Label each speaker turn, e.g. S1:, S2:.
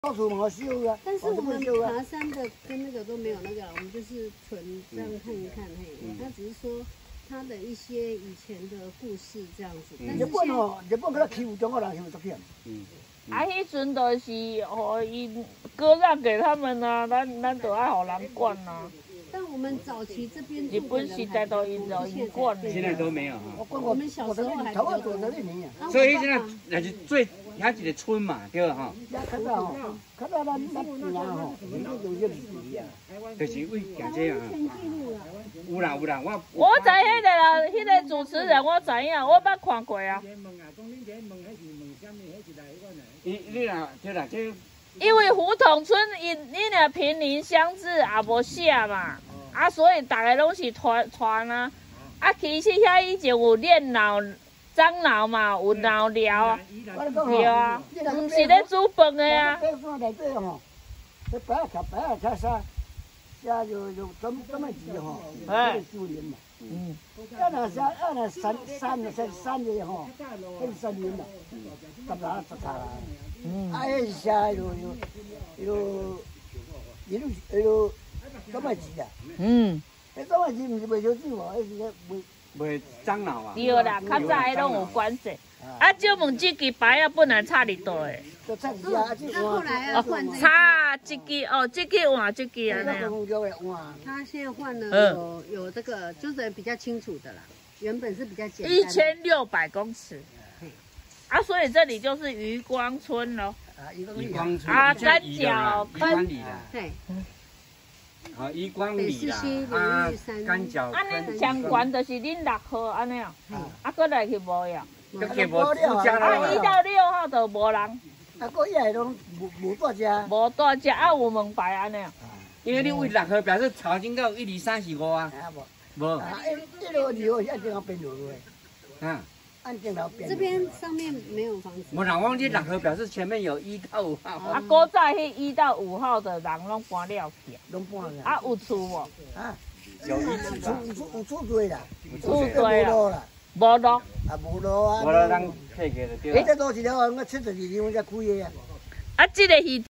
S1: 到处嘛修啊，
S2: 但是我们爬山的跟那个都没有那个，我们就是纯这样看一看，嘿，他只是说他的一些以前的故事这样子。
S1: 日本哦，日本给他欺负中国人，欺负作骗。
S3: 啊，迄阵就是互伊割让给他们啊，咱就爱互人管啊。
S2: 但我们早期这边
S3: 日本时代都因管的，
S4: 现在都没有哈。
S2: 我们小时候还有。
S4: 所以现在那是最遐一个村嘛，对哈。
S1: 较早吼，较早咱平啊吼，你都用这字啊，
S4: 就是为行这啊。有啦，
S3: 我知迄个啦，迄个主持人我知影，我捌看过啊。
S4: 你啦，对啦，这。
S3: 因为胡同村你俩平林乡志也无写嘛，啊，所以大家拢是传啊。啊，其实遐以前有练脑、长脑嘛，有脑疗啊，对啊，唔是咧煮饭的啊。
S1: 山内底吼，你白啊吃啥，下就怎么治吼？这修炼嘛。那山里吼，很森林嘛，十啦。啊，迄下就怎么治啊？迄怎么治唔是袂烧酒哦，迄是
S4: 袂长脑啊。
S3: 对啦，较早迄拢有关系。啊，少问这支牌啊，本来差伫倒诶。
S1: 就差一啊，
S2: 那后来要换这个。
S3: 差这支哦，这支换这支安尼。
S2: 他现在换了有这个，就是比较清楚的啦。原本是比较简单。1600公尺。啊，所以这里就是渔光村咯。
S4: 渔光村
S3: 啊，干角坑。
S2: 对。
S4: 啊，渔光里啦，啊，干角。
S3: 啊，恁上悬就是恁6号安尼啊，啊，搁来去无呀？
S4: 都给无住家
S3: 啊，1到6号就无人。
S1: 啊，搁伊来拢无大只。
S3: 无大只啊，有门牌安尼啊。
S4: 因为你为6号表示草经到1、2、3、4、5啊。无。
S1: 啊，1路2号一定要变路的。
S4: 啊。
S2: 这边上面没有房子。
S4: 我老忘记6号表示前面有1到5号。
S3: 啊，古早迄1到5号的人拢搬了去。
S1: 拢搬了。
S3: 啊，有厝无？
S1: 啊，
S4: 有
S1: 厝多啦，
S3: 厝多啦，无路。
S1: 啊，无路啊。
S4: 无路人退去就对啦。
S1: 这都是了，我72年才开的啊。
S3: 啊，这个鱼。